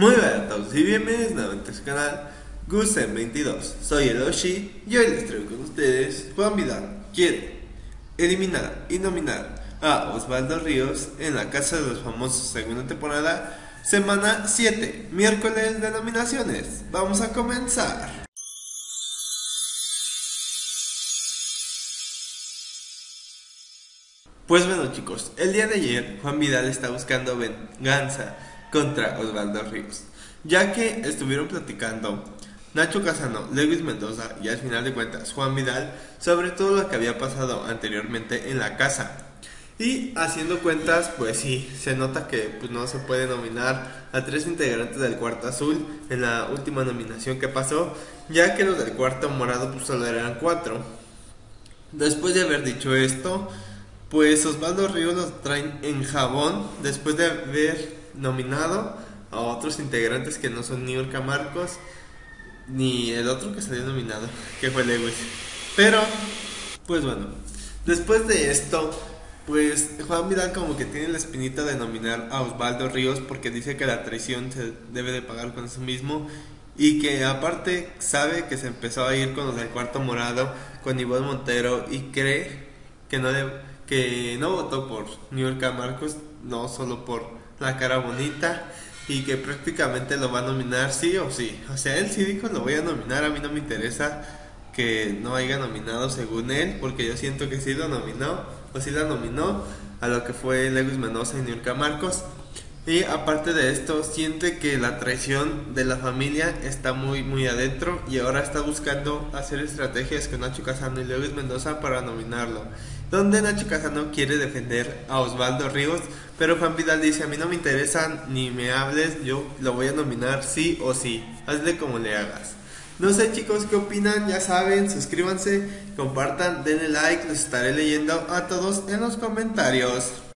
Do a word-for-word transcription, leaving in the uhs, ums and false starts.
Muy buenas a todos y bienvenidos nuevamente a su canal Gusen veintidós. Soy el Oshi y hoy les traigo con ustedes: Juan Vidal quiere eliminar y nominar a Osvaldo Ríos en la Casa de los Famosos segunda temporada, semana siete, miércoles de nominaciones. Vamos a comenzar. Pues bueno, chicos, el día de ayer Juan Vidal está buscando venganza contra Osvaldo Ríos, ya que estuvieron platicando Nacho Casano, Lewis Mendoza y al final de cuentas Juan Vidal sobre todo lo que había pasado anteriormente en la casa. Y haciendo cuentas, pues sí, se nota que pues, no se puede nominar a tres integrantes del Cuarto Azul en la última nominación que pasó, ya que los del Cuarto Morado pues solo eran cuatro. Después de haber dicho esto, pues Osvaldo Ríos los traen en jabón después de haber nominado a otros integrantes que no son ni Urca Marcos ni el otro que salió nominado, que fue Lewis. Pero, pues bueno, después de esto, pues Juan Vidal como que tiene la espinita de nominar a Osvaldo Ríos porque dice que la traición se debe de pagar con eso mismo. Y que aparte sabe que se empezó a ir con los del Cuarto Morado, con Ivonne Montero, y cree que no debe, que no votó por Niurka Marcos, no solo por la cara bonita, y que prácticamente lo va a nominar sí o sí. O sea, él sí dijo lo voy a nominar, a mí no me interesa que no haya nominado según él, porque yo siento que sí lo nominó, o sí la nominó a lo que fue Lewis Mendoza y Niurka Marcos. Y aparte de esto, siente que la traición de la familia está muy muy adentro y ahora está buscando hacer estrategias con Nacho Casano y Lewis Mendoza para nominarlo. Donde Nacho Casano quiere defender a Osvaldo Ríos, pero Juan Vidal dice: a mí no me interesa ni me hables, yo lo voy a nominar sí o sí, hazle como le hagas. No sé, chicos, ¿qué opinan? Ya saben, suscríbanse, compartan, denle like, los estaré leyendo a todos en los comentarios.